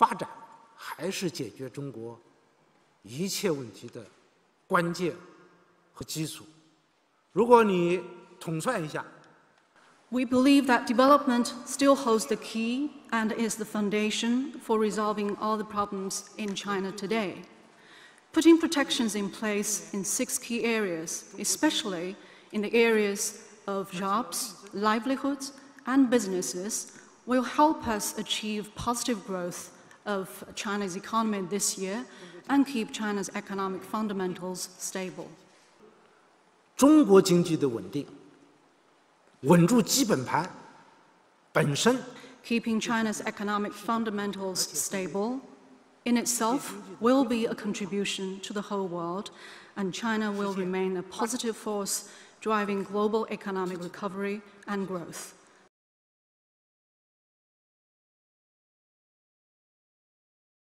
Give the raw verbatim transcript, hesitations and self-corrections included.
发展还是解决中国一切问题的关键和基础。如果你统算一下， We believe that development still holds the key and is the foundation for resolving all the problems in China today. Putting protections in place in six key areas, especially in the areas of jobs, livelihoods, and businesses, will help us achieve positive growth of China's economy this year and keep China's economic fundamentals stable. 中国经济的稳定，稳住基本盘，本身 Keeping China's economic fundamentals stable in itself will be a contribution to the whole world, and China will remain a positive force driving global economic recovery and growth.